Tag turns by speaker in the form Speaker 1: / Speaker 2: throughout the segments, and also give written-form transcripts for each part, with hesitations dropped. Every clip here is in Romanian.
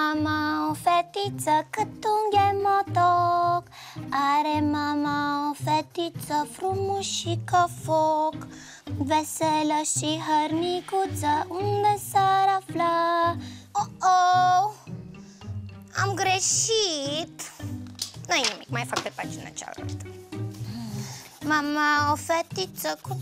Speaker 1: mama o fetiță cât un ghemotoc. Are mama o fetiță frumușică foc, veselă și hărnicuță, unde s-ar afla? Oh, am greșit. Nu-i nimic, mai fac pe pagina cealaltă. Mama o fetiță cu...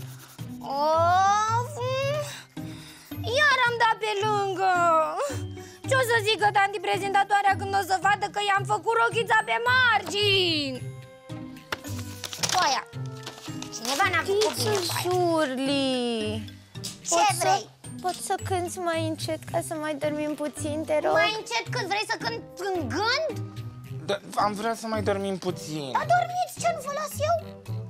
Speaker 1: Iar am dat pe lângă. Ce o să zică tanti prezentatoarea când o să vadă că i-am făcut rochița pe margini? Foaia. Cineva n-a făcut bine foaia.
Speaker 2: Zurli,
Speaker 1: Ce vrei?
Speaker 2: Poți să cânti mai încet ca să mai dormim puțin, te rog?
Speaker 1: Mai încet cât? Vrei să cânt în gând?
Speaker 3: Da, am vrea să mai dormim puțin.
Speaker 1: Da, dormiți, ce nu vă las eu?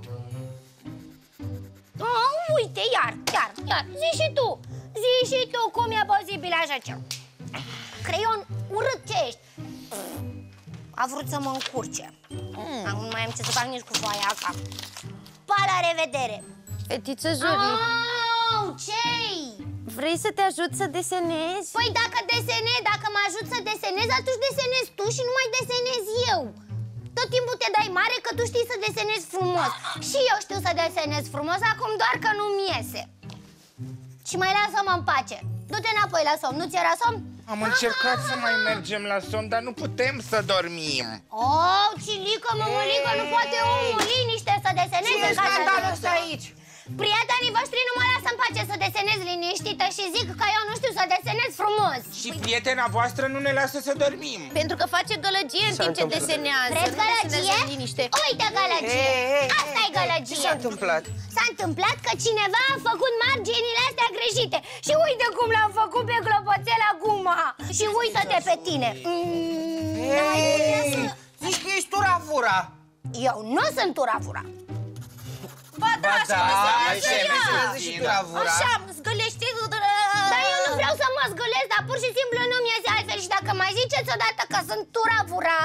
Speaker 1: Uite, iar, zi și tu. Zi și tu cum e posibil așa ceva. Creion urât ce ești. A vrut să mă încurce. Acum nu mai am ce să fac nici cu foaia asta. Pa, la revedere.
Speaker 2: Fetiță Zurli,
Speaker 1: Ce-i?
Speaker 2: vrei să te ajut să desenezi?
Speaker 1: Păi dacă mă ajut să desenez, atunci desenezi tu și nu mai desenez eu. Tot timpul te dai mare că tu știi să desenezi frumos. Și eu știu să desenez frumos, acum doar că nu-mi iese. Și mai lasă-mă în pace. Du-te înapoi la somn, nu ți era somn?
Speaker 3: Am încercat să mai mergem la somn, dar nu putem să dormim.
Speaker 1: Oh, Cilică, mămălică, nu poate omul liniște să deseneze.
Speaker 4: Ce scandalul ăsta aici?
Speaker 1: Prietenii voștri nu mă lasă în pace să desenez liniștită și zic că eu nu știu să desenez frumos.
Speaker 3: Și prietena voastră nu ne lasă să dormim.
Speaker 2: Pentru că face gălăgie în timp ce desenează.
Speaker 1: Vreți
Speaker 2: nu desenează
Speaker 1: gălăgie?
Speaker 2: în liniște.
Speaker 1: Uite gălăgie! Asta e
Speaker 4: Ce
Speaker 1: gălăgie!
Speaker 4: s-a întâmplat?
Speaker 1: S-a întâmplat că cineva a făcut marginile astea greșite. Și uite cum l-am făcut pe clopoțel acum. Și uită-te pe tine.
Speaker 4: Zici că ești turavura.
Speaker 1: Eu nu sunt turavura.
Speaker 2: Ba da, așa
Speaker 4: Așa e, meserează și turavura.
Speaker 2: Așa, zgălește.
Speaker 1: Dar eu nu vreau să mă zgâlesc, dar pur și simplu nu-mi iese altfel. Și dacă mai ziceți odată că sunt turavura...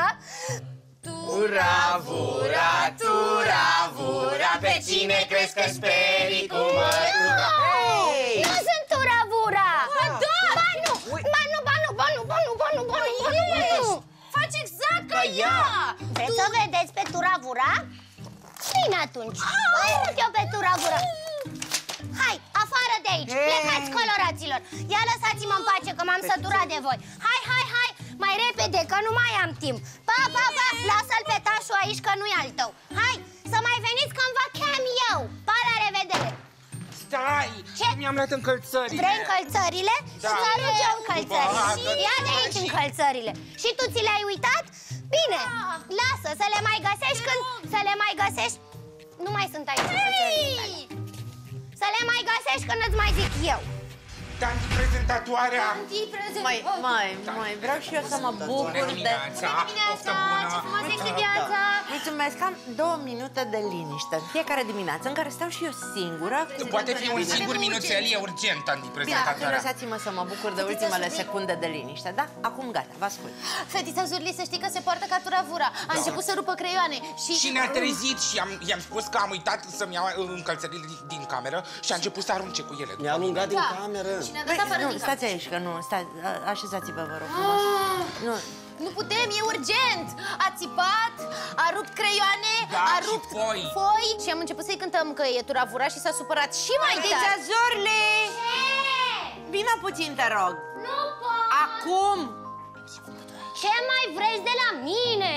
Speaker 4: Turavura, turavura, pe cine crezi că sperii cu mătura?
Speaker 1: Nu sunt turavura! Ba da! Ba nu!
Speaker 2: Faci exact ca ea!
Speaker 1: Vreți să vedeți pe turavura? Bine atunci! Arăt eu pe turavura! Hai, afară de aici! Plecați, coloraților! Ia lăsați-mă în pace că m-am săturat de voi! Hai! Mai repede, că nu mai am timp! Pa! Lasă-l pe tașul aici că nu-i al tău! Hai, să mai veniți când vă chem eu! Pa, la revedere!
Speaker 3: Stai!
Speaker 1: Ce?
Speaker 3: Mi-am luat încălțările.
Speaker 1: Vrei încălțările?
Speaker 3: Da.
Speaker 1: Să arăt eu încălțările.
Speaker 3: Bagă-te.
Speaker 1: Ia de aici încălțările. Și tu ți le-ai uitat? Bine, lasă, să le mai găsești când... Să le mai găsești... Nu mai sunt aici încălțările tale. Să le mai găsești când îți mai zic eu.
Speaker 3: Tanti prezentatoarea.
Speaker 5: Mai, vreau și eu să mă bucur
Speaker 3: Bună
Speaker 5: de...
Speaker 3: dimineața! Poftă bună!
Speaker 5: Mulțumesc, am 2 minute de liniște în fiecare dimineață în care stau și eu singură.
Speaker 3: Poate fi un singur minuțel, e urgent, tanti
Speaker 5: Bine,
Speaker 3: prezentatoarea.
Speaker 5: lăsați-mă să mă bucur de ultimele secunde de liniște, da? Acum gata, vă ascult.
Speaker 2: Fetița Zurli, să știi că se poartă ca turavura. A început să rupă creioane
Speaker 3: Și ne-a trezit și i-am spus că am uitat să-mi iau încălțările din cameră și a început să arunce cu ele.
Speaker 6: Mi-a alungat din cameră.
Speaker 2: ne-a dat afară
Speaker 5: Nu,
Speaker 2: din
Speaker 5: stați aici, că nu, stai, așezați-vă, vă rog frumos. Nu,
Speaker 2: Nu putem, e urgent! A țipat, a rupt creioane,
Speaker 3: Da,
Speaker 2: a
Speaker 3: și
Speaker 2: rupt
Speaker 3: foi.
Speaker 2: și am început să-i cântăm că e turavura și s-a supărat și mai
Speaker 5: Fetița
Speaker 2: tare.
Speaker 5: Zurli! Vină puțin, te rog.
Speaker 1: Nu pot!
Speaker 5: Acum!
Speaker 1: Ce mai vreți de la mine?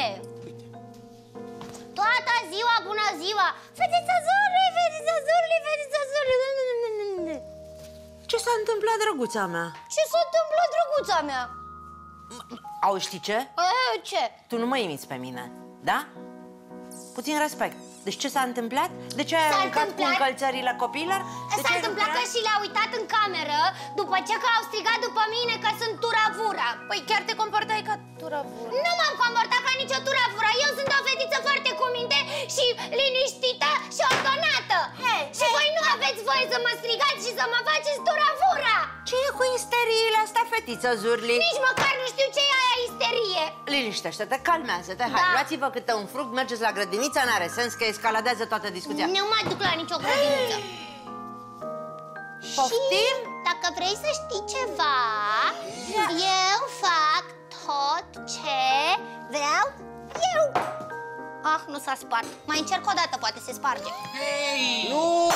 Speaker 1: Toată ziua, bună ziua! Fetița Zurli!
Speaker 5: Ce s-a întâmplat, drăguța mea?
Speaker 1: Ce s-a întâmplat, drăguța mea?
Speaker 5: Auzi, știi ce?
Speaker 1: Ce?
Speaker 5: Tu nu mă imiți pe mine, da? Puțin respect. Deci ce s-a întâmplat? De ce ai aruncat cu încălțările copiilor?
Speaker 1: S-a întâmplat că și le-a uitat în cameră după ce că au strigat după mine că sunt turavura.
Speaker 2: Păi chiar te comportai ca turavura.
Speaker 1: Nu m-am comportat ca nicio turavura. Eu sunt o fetiță foarte cu minte și liniștită și ordonată. Și voi nu aveți voie să mă strigați și să mă faceți turavura.
Speaker 5: Ce e cu isteriile astea, fetiță Zurli?
Speaker 1: Nici măcar nu știu ce e aia isterie.
Speaker 5: Liniștește-te, calmează-te, hai,
Speaker 1: Da.
Speaker 5: luați-vă câte un fruct, mergeți la grădiniță, n-are sens că escaladează toată discuția.
Speaker 1: Nu mă duc la nicio grădiniță.
Speaker 5: Poftim?
Speaker 1: Dacă vrei să știi ceva, eu fac tot Ah, nu s-a spart. Mai încerc o dată, poate se sparge.
Speaker 3: Hei!
Speaker 5: Nu!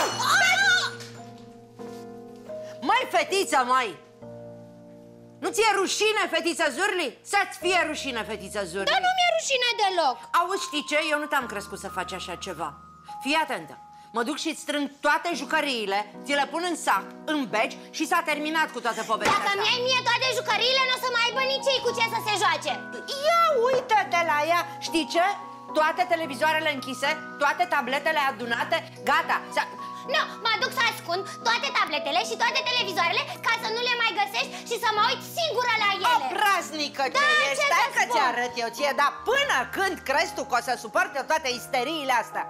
Speaker 5: Mai, fetiță, mai! Nu ți-e rușine, fetița Zurli? Să-ți fie rușine, fetița Zurli.
Speaker 1: Dar nu mi-e rușine deloc.
Speaker 5: Auzi, știi ce? Eu nu te-am crescut să faci așa ceva. Fii atentă. Mă duc și strâng toate jucăriile, ți le pun în sac, în beci și s-a terminat cu toată povestea
Speaker 1: Dacă
Speaker 5: asta.
Speaker 1: mi-ai mie toate jucăriile, nu o să mai aibă nici ei cu ce să se joace.
Speaker 5: Ia uite-te la ea! Știi ce? Toate televizoarele închise, toate tabletele adunate, gata.
Speaker 1: Nu, mă duc să ascund toate tabletele și toate televizoarele ca să nu le mai găsești și să mă uit singură la ele.
Speaker 5: O praznică ce ești, stai că ți arăt eu ție, dar până când crezi tu că o să suporte toate isteriile astea?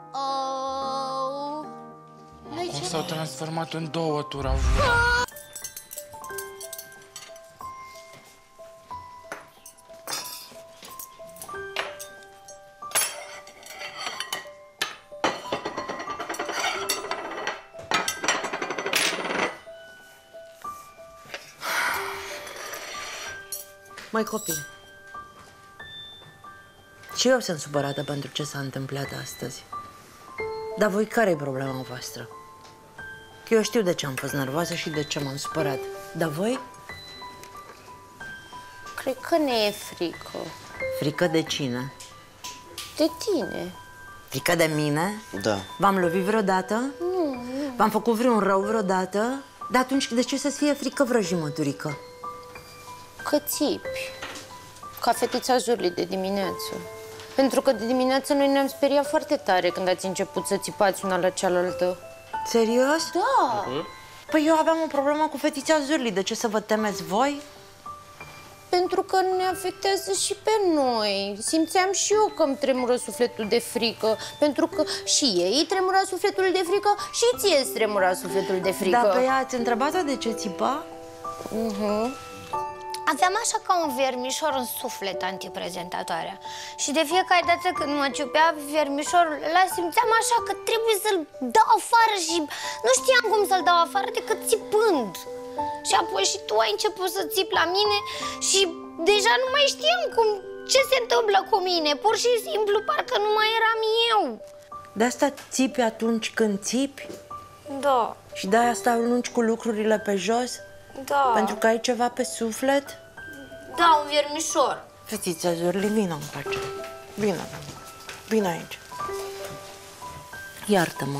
Speaker 3: Cum s-au transformat în două turavura?
Speaker 5: Măi, copii, și eu sunt supărată pentru ce s-a întâmplat astăzi. Dar voi, care-i problema voastră? Că eu știu de ce am fost nervoasă și de ce m-am supărat. Dar voi?
Speaker 2: Cred că ne e frică.
Speaker 5: Frică de cine?
Speaker 2: De tine.
Speaker 5: Frică de mine?
Speaker 4: Da.
Speaker 5: V-am lovit vreodată? Nu. V-am făcut vreun rău vreodată? Dar atunci de ce să-ți fie frică, vrăjimăturică?
Speaker 2: Că țipi. Ca fetița Zurli de dimineață. Pentru că de dimineață noi ne-am speriat foarte tare când ați început să țipați una la cealaltă.
Speaker 5: Serios?
Speaker 2: Da.
Speaker 5: Păi eu aveam o problemă cu fetița Zurli. De ce să vă temeți voi?
Speaker 2: Pentru că ne afectează și pe noi. Simțeam și eu că îmi tremură sufletul de frică. Pentru că și ei tremura sufletul de frică și ție îți tremura sufletul de frică.
Speaker 5: Dar pe ea ați întrebat-o de ce țipa?
Speaker 1: Aveam așa ca un vermișor în suflet, antiprezentatoarea. Și de fiecare dată când mă ciupea vermișorul ăla, simțeam așa că trebuie să-l dau afară și nu știam cum să-l dau afară decât țipând. Și apoi și tu ai început să țipi la mine și deja nu mai știam ce se întâmplă cu mine. Pur și simplu, parcă nu mai eram eu.
Speaker 5: De asta țipi atunci când țipi?
Speaker 1: Da,
Speaker 5: Și de asta arunci cu lucrurile pe jos?
Speaker 1: da.
Speaker 5: Pentru că ai ceva pe suflet?
Speaker 1: Da, un vermișor.
Speaker 5: Fetița Zurli, vină în pace. Vină, vină aici. Iartă-mă.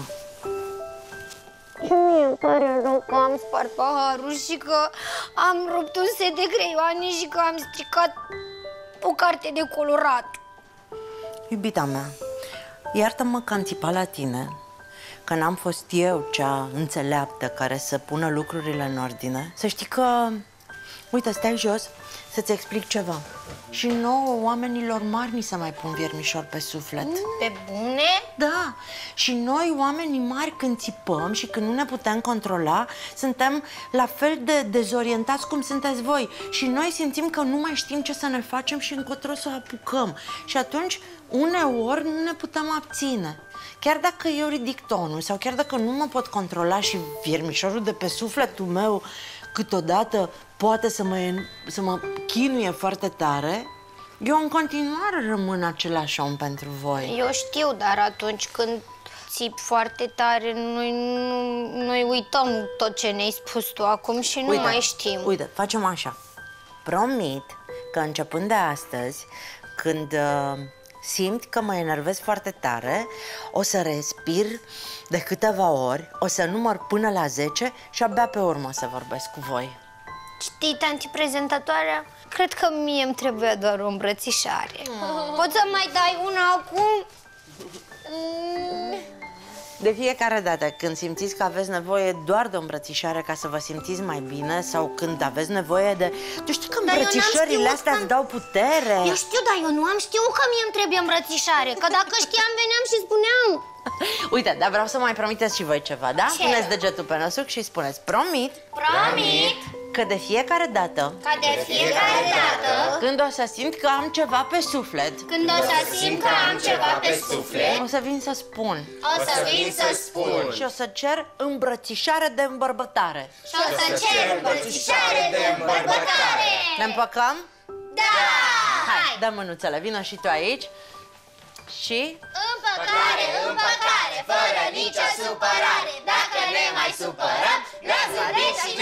Speaker 1: Și mie îmi pare rău că am spart paharul și că am rupt un set de creioane și că am stricat o carte de colorat.
Speaker 5: Iubita mea, iartă-mă că am țipat la tine, că n-am fost eu cea înțeleaptă care să pună lucrurile în ordine. Să știi că, uite, stai jos să-ți explic ceva. Și nouă, oamenilor mari, ni se mai pun viermișori pe suflet.
Speaker 1: Pe bune?
Speaker 5: Da, și noi, oamenii mari, când țipăm și când nu ne putem controla, suntem la fel de dezorientați cum sunteți voi. Și noi simțim că nu mai știm ce să ne facem și încotro să o apucăm. Și atunci, uneori, nu ne putem abține. Chiar dacă eu ridic tonul sau chiar dacă nu mă pot controla și viermișorul de pe sufletul meu câteodată poate să mă chinuie foarte tare, eu în continuare rămân același om pentru voi.
Speaker 1: Eu știu, dar atunci când țipi foarte tare, noi uităm tot ce ne-ai spus tu acum și nu mai știm.
Speaker 5: Uite, facem așa. Promit că începând de astăzi, când simt că mă enervez foarte tare, o să respir de câteva ori, o să număr până la 10 și abia pe urmă o să vorbesc cu voi.
Speaker 1: Știi, tanti prezentatoarea, cred că mie îmi trebuia doar o îmbrățișare. Poți să mai dai una acum?
Speaker 5: De fiecare dată când simțiți că aveți nevoie doar de o îmbrățișare ca să vă simțiți mai bine sau când aveți nevoie de... Tu știi că îmbrățișările astea îți dau putere.
Speaker 1: Eu știu, dar eu nu am știut că mie îmi trebuie îmbrățișare. Că dacă știam, veneam și spuneam.
Speaker 5: Uite, dar vreau să mai promiteți și voi ceva, da?
Speaker 1: Ce?
Speaker 5: Puneți degetul pe năsuc și spuneți: promit
Speaker 1: Promit
Speaker 5: că de fiecare dată
Speaker 1: că de fiecare dată
Speaker 5: când o să simt că am ceva pe suflet,
Speaker 1: când o să simt că am ceva pe suflet,
Speaker 5: o să vin să spun
Speaker 1: o să vin să spun
Speaker 5: și o să cer îmbrățișare de îmbărbătare.
Speaker 1: și o să cer îmbrățișare de îmbărbătare.
Speaker 5: Ne împăcăm?
Speaker 1: Da!
Speaker 5: Hai, dă mânuțele, vină și tu aici. Și?
Speaker 4: Împăcare, fără nicio supărare. Dacă ne mai supărăm, ne zâmbim și